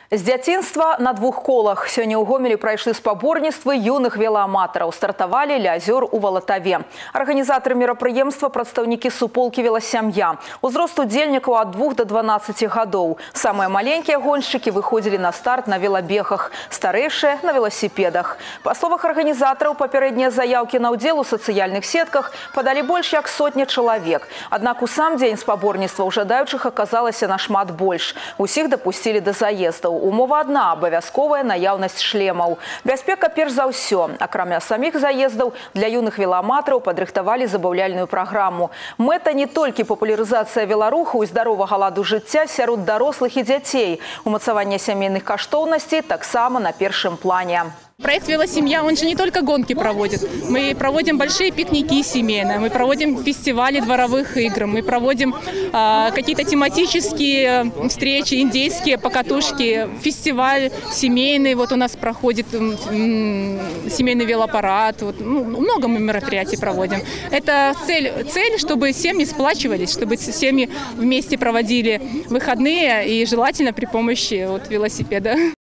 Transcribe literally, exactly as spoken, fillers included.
З дзяцінства на двух колах. Сёння ў Гомелі прайшлі спаборніцтвы юных велааматараў. Стартавалі ля азёр у Валатаве. Арганізатары мерапрыемства прадстаўнікі суполкі «Веласям'я». Узрост удзельнікаў ад двух да дванаццаці гадоў. Самыя маленькія гоншчыкі выходзілі на старт на велабегах, старэйшыя – на веласіпедах. Па словах арганізатараў, папярэднія заяўкі на ўдзел у сацыяльных сетках падалі больш як сотня чалавек. Аднак у сам дзень спаборніцтваў жадаючых аказалася нашмат больш. Усіх дапусцілі да заездаў. Умова одна – абавязковая наяўнасць шлемаў. Бяспека перш за ўсё. Акрамя саміх заездаў, для юных велааматараў падрыхтавалі забаўляльную праграму. Мэта не толькі папулярызацыя веларуху і здаровага ладу жыцця сярод дарослых і дзяцей. Умацаванне сямейных каштоўнасцей таксама на першым плане. Проект «Велосемья», он же не только гонки проводит. Мы проводим большие пикники семейные, мы проводим фестивали дворовых игр, мы проводим э, какие-то тематические встречи, индейские покатушки, фестиваль семейный, вот у нас проходит э, семейный велопарад, вот, ну, много мы мероприятий проводим. Это цель, цель, чтобы семьи сплачивались, чтобы семьи вместе проводили выходные и желательно при помощи вот, велосипеда.